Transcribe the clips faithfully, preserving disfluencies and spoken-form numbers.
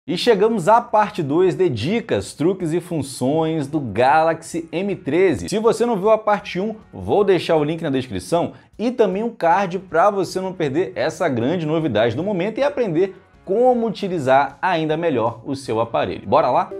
E chegamos à parte dois de dicas, truques e funções do Galaxy M treze. Se você não viu a parte um, vou deixar o link na descrição e também um card para você não perder essa grande novidade do momento e aprender como utilizar ainda melhor o seu aparelho. Bora lá?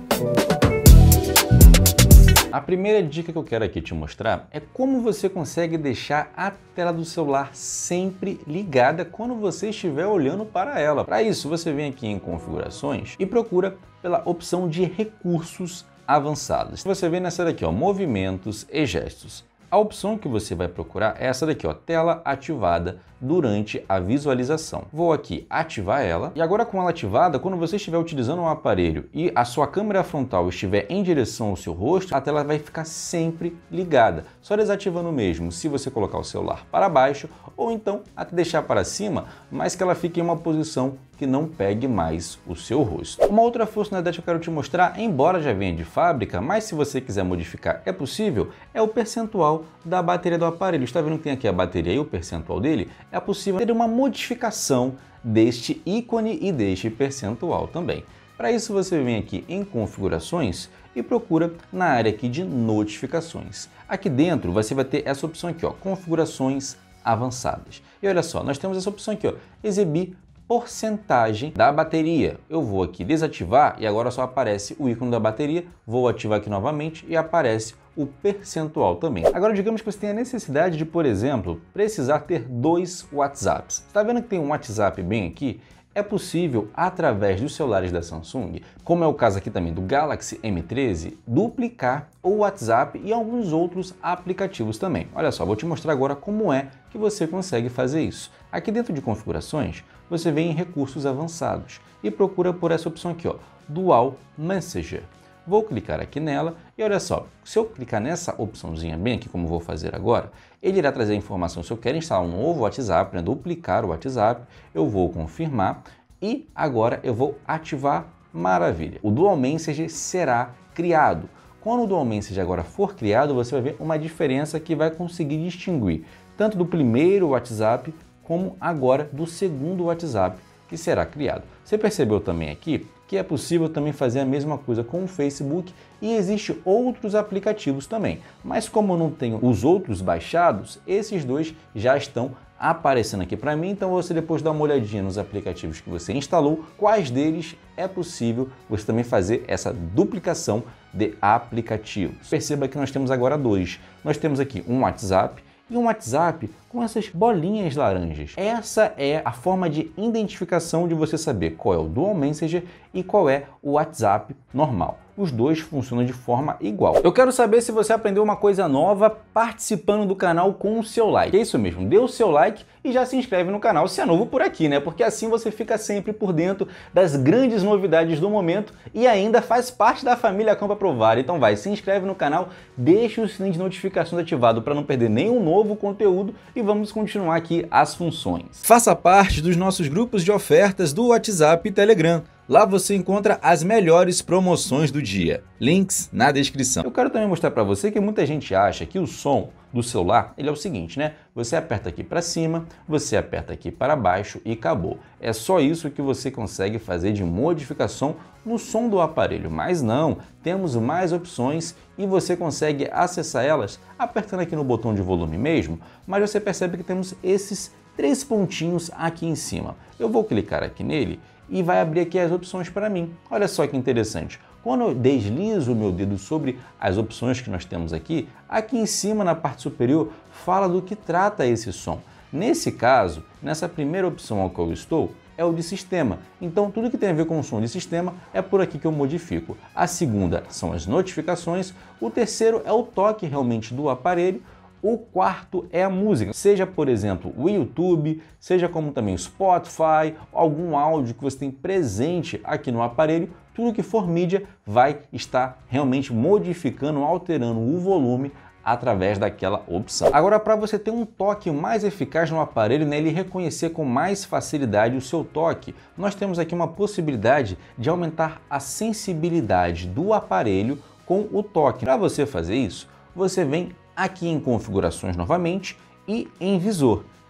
A primeira dica que eu quero aqui te mostrar é como você consegue deixar a tela do celular sempre ligada quando você estiver olhando para ela. Para isso, você vem aqui em configurações e procura pela opção de recursos avançados. Você vem nessa daqui, ó, movimentos e gestos. A opção que você vai procurar é essa daqui, ó, tela ativada durante a visualização. Vou aqui ativar ela e agora com ela ativada, quando você estiver utilizando o aparelho e a sua câmera frontal estiver em direção ao seu rosto, a tela vai ficar sempre ligada, só desativando mesmo se você colocar o celular para baixo ou então até deixar para cima, mas que ela fique em uma posição que não pegue mais o seu rosto. Uma outra funcionalidade que eu quero te mostrar, embora já venha de fábrica, mas se você quiser modificar é possível, é o percentual da bateria do aparelho. Está vendo que tem aqui a bateria e o percentual dele? É possível ter uma modificação deste ícone e deste percentual também. Para isso você vem aqui em configurações e procura na área aqui de notificações. Aqui dentro você vai ter essa opção aqui, ó, configurações avançadas. E olha só, nós temos essa opção aqui, ó, exibir porcentagem da bateria. Eu vou aqui desativar e agora só aparece o ícone da bateria. Vou ativar aqui novamente e aparece o percentual também. Agora digamos que você tem a necessidade de, por exemplo, precisar ter dois WhatsApps. Está vendo que tem um WhatsApp bem aqui? É possível, através dos celulares da Samsung, como é o caso aqui também do Galaxy M treze, duplicar o WhatsApp e alguns outros aplicativos também. Olha só, vou te mostrar agora como é que você consegue fazer isso. Aqui dentro de configurações, você vem em recursos avançados e procura por essa opção aqui, ó, Dual Messenger. Vou clicar aqui nela e olha só, se eu clicar nessa opçãozinha bem aqui, como vou fazer agora, ele irá trazer a informação se eu quero instalar um novo WhatsApp, né, duplicar o WhatsApp, eu vou confirmar e agora eu vou ativar, maravilha. O Dual Messenger será criado. Quando o Dual Messenger agora for criado, você vai ver uma diferença que vai conseguir distinguir tanto do primeiro WhatsApp como agora do segundo WhatsApp que será criado. Você percebeu também aqui que é possível também fazer a mesma coisa com o Facebook e existem outros aplicativos também. Mas como eu não tenho os outros baixados, esses dois já estão aparecendo aqui para mim, então você depois dá uma olhadinha nos aplicativos que você instalou, quais deles é possível você também fazer essa duplicação de aplicativos. Perceba que nós temos agora dois. Nós temos aqui um WhatsApp e um WhatsApp com essas bolinhas laranjas. Essa é a forma de identificação de você saber qual é o Dual Messenger e qual é o WhatsApp normal. Os dois funcionam de forma igual. Eu quero saber se você aprendeu uma coisa nova participando do canal com o seu like. É isso mesmo, dê o seu like e já se inscreve no canal se é novo por aqui, né? Porque assim você fica sempre por dentro das grandes novidades do momento e ainda faz parte da família Cão pra Provar. Então vai, se inscreve no canal, deixa o sininho de notificações ativado para não perder nenhum novo conteúdo e vamos continuar aqui as funções. Faça parte dos nossos grupos de ofertas do WhatsApp e Telegram. Lá você encontra as melhores promoções do dia. Links na descrição. Eu quero também mostrar para você que muita gente acha que o som do celular ele é o seguinte, né? Você aperta aqui para cima, você aperta aqui para baixo e acabou. É só isso que você consegue fazer de modificação no som do aparelho. Mas não, temos mais opções e você consegue acessar elas apertando aqui no botão de volume mesmo, mas você percebe que temos esses três pontinhos aqui em cima. Eu vou clicar aqui nele e vai abrir aqui as opções para mim. Olha só que interessante. Quando eu deslizo o meu dedo sobre as opções que nós temos aqui, aqui em cima na parte superior fala do que trata esse som. Nesse caso, nessa primeira opção ao qual eu estou, é o de sistema. Então tudo que tem a ver com o som de sistema é por aqui que eu modifico. A segunda são as notificações, o terceiro é o toque realmente do aparelho, o quarto é a música, seja por exemplo o YouTube, seja como também o Spotify, algum áudio que você tem presente aqui no aparelho, tudo que for mídia vai estar realmente modificando, alterando o volume através daquela opção. Agora, para você ter um toque mais eficaz no aparelho, né, ele reconhecer com mais facilidade o seu toque, nós temos aqui uma possibilidade de aumentar a sensibilidade do aparelho com o toque. Para você fazer isso, você vem aqui em configurações novamente e em visor.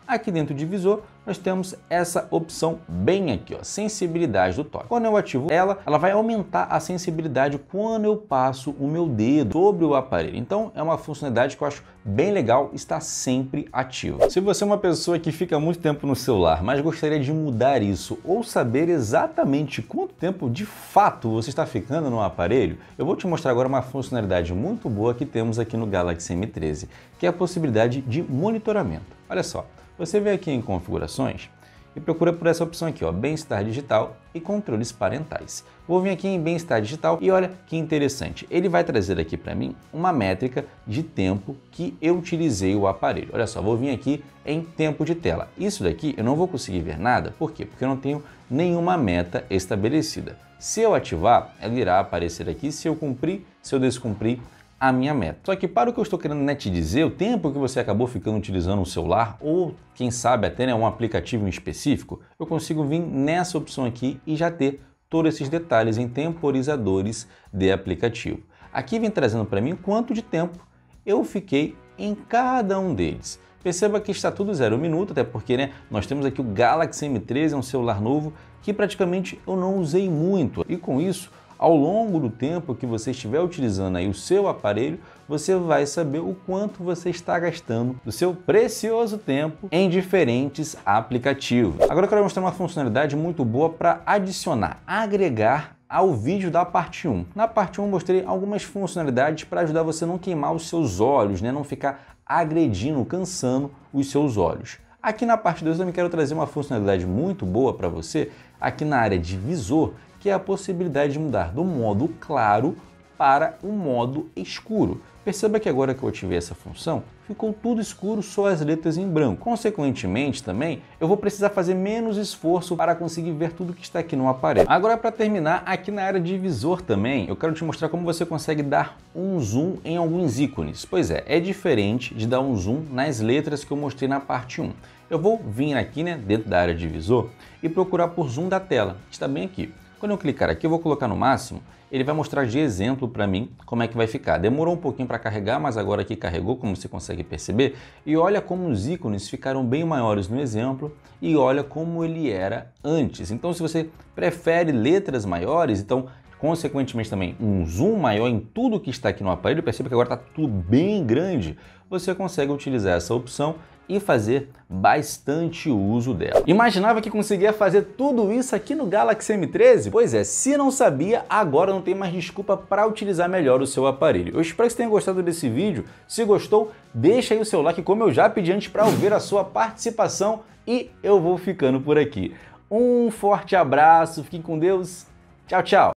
Aqui dentro de visor, nós temos essa opção bem aqui, ó, sensibilidade do toque. Quando eu ativo ela, ela vai aumentar a sensibilidade quando eu passo o meu dedo sobre o aparelho. Então é uma funcionalidade que eu acho bem legal, está sempre ativa. Se você é uma pessoa que fica muito tempo no celular, mas gostaria de mudar isso ou saber exatamente quanto tempo de fato você está ficando no aparelho, eu vou te mostrar agora uma funcionalidade muito boa que temos aqui no Galaxy M treze, que é a possibilidade de monitoramento. Olha só. Você vem aqui em configurações e procura por essa opção aqui, ó, bem-estar digital e controles parentais. Vou vir aqui em bem-estar digital e olha que interessante, ele vai trazer aqui para mim uma métrica de tempo que eu utilizei o aparelho. Olha só, vou vir aqui em tempo de tela. Isso daqui eu não vou conseguir ver nada, por quê? Porque eu não tenho nenhuma meta estabelecida. Se eu ativar, ela irá aparecer aqui se eu cumprir, se eu descumprir a minha meta. Só que para o que eu estou querendo, né, te dizer, o tempo que você acabou ficando utilizando o celular ou quem sabe até, né, um aplicativo em específico, eu consigo vir nessa opção aqui e já ter todos esses detalhes em temporizadores de aplicativo. Aqui vem trazendo para mim quanto de tempo eu fiquei em cada um deles. Perceba que está tudo zero minuto, até porque, né, nós temos aqui o Galaxy M treze, é um celular novo que praticamente eu não usei muito e com isso, ao longo do tempo que você estiver utilizando aí o seu aparelho, você vai saber o quanto você está gastando do seu precioso tempo em diferentes aplicativos. Agora eu quero mostrar uma funcionalidade muito boa para adicionar, agregar ao vídeo da parte um. Na parte um eu mostrei algumas funcionalidades para ajudar você a não queimar os seus olhos, né? Não ficar agredindo, cansando os seus olhos. Aqui na parte dois eu também quero trazer uma funcionalidade muito boa para você, aqui na área de visor, que é a possibilidade de mudar do modo claro para o modo escuro. Perceba que agora que eu ativei essa função, ficou tudo escuro, só as letras em branco. Consequentemente também, eu vou precisar fazer menos esforço para conseguir ver tudo que está aqui no aparelho. Agora para terminar, aqui na área de visor também, eu quero te mostrar como você consegue dar um zoom em alguns ícones. Pois é, é diferente de dar um zoom nas letras que eu mostrei na parte um. Eu vou vir aqui, né, dentro da área de visor e procurar por zoom da tela, que está bem aqui. Quando eu clicar aqui, eu vou colocar no máximo, ele vai mostrar de exemplo para mim como é que vai ficar. Demorou um pouquinho para carregar, mas agora aqui carregou, como você consegue perceber. E olha como os ícones ficaram bem maiores no exemplo e olha como ele era antes. Então, se você prefere letras maiores, então, consequentemente também um zoom maior em tudo que está aqui no aparelho, perceba que agora está tudo bem grande, você consegue utilizar essa opção e fazer bastante uso dela. Imaginava que conseguia fazer tudo isso aqui no Galaxy M treze? Pois é, se não sabia, agora não tem mais desculpa para utilizar melhor o seu aparelho. Eu espero que você tenha gostado desse vídeo. Se gostou, deixa aí o seu like, como eu já pedi antes, para ouvir a sua participação e eu vou ficando por aqui. Um forte abraço, fiquem com Deus, tchau, tchau!